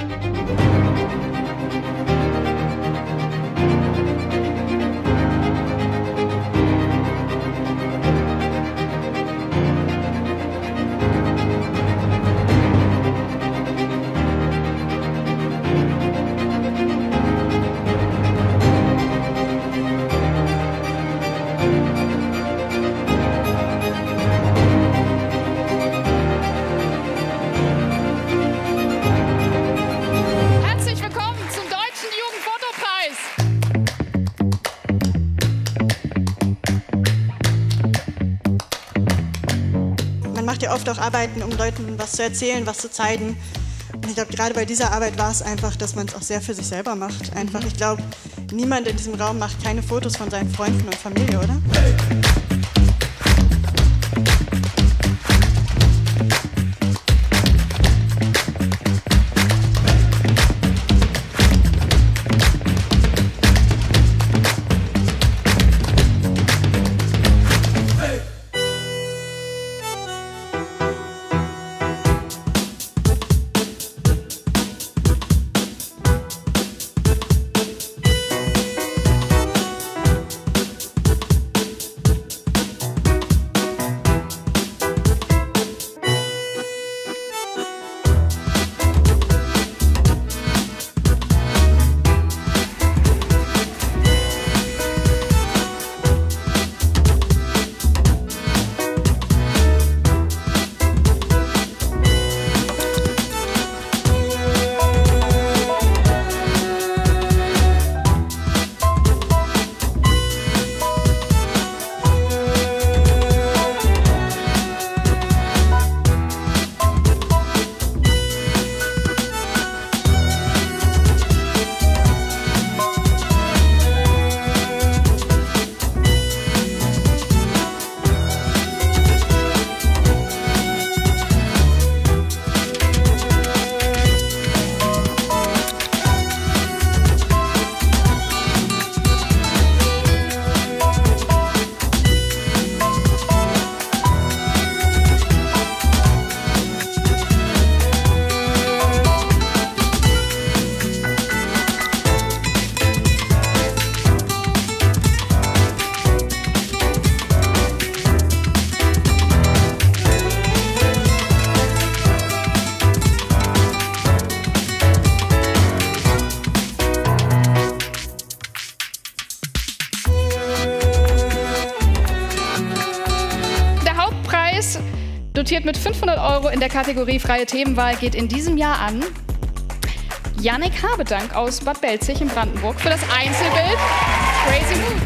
Man macht ja oft auch Arbeiten, um Leuten was zu erzählen, was zu zeigen. Und ich glaube, gerade bei dieser Arbeit war es einfach, dass man es auch sehr für sich selber macht. Einfach, ich glaube, niemand in diesem Raum macht keine Fotos von seinen Freunden und Familie, oder? Dotiert mit 500 € in der Kategorie Freie Themenwahl geht in diesem Jahr an Jannik Habedank aus Bad Belzig in Brandenburg für das Einzelbild Crazy Mood.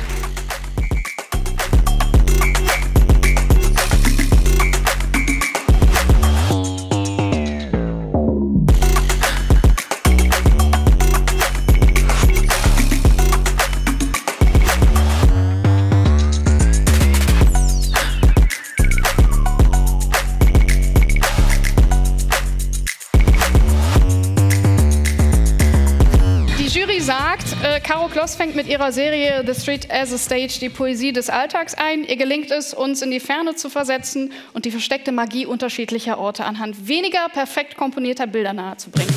Caro Kloss fängt mit ihrer Serie The Street as a Stage die Poesie des Alltags ein. Ihr gelingt es, uns in die Ferne zu versetzen und die versteckte Magie unterschiedlicher Orte anhand weniger perfekt komponierter Bilder nahezubringen.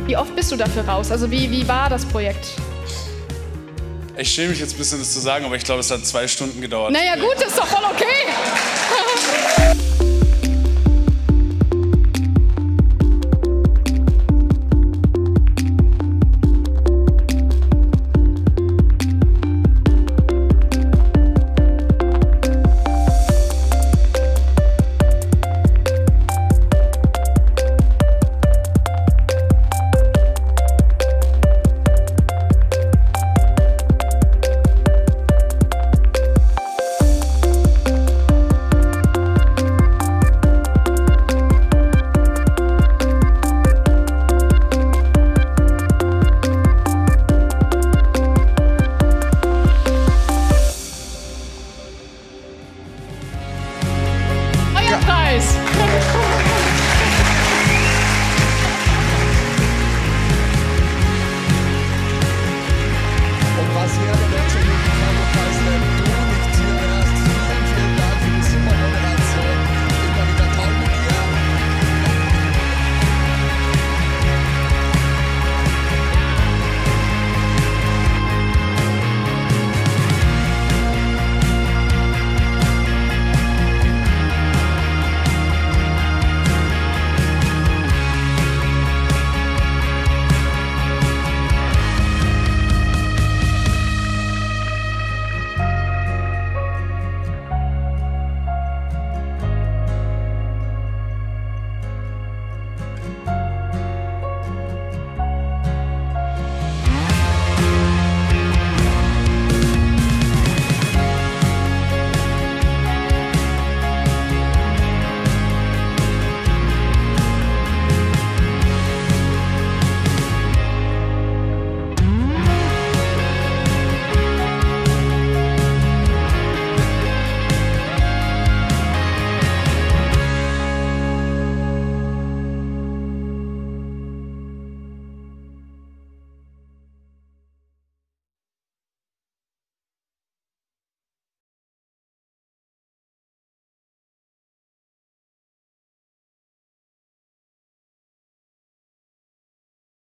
Wie oft bist du dafür raus? Also wie war das Projekt? Ich schäme mich jetzt ein bisschen, das zu sagen, aber ich glaube, es hat 2 Stunden gedauert. Naja gut, das ist doch voll okay. Preis.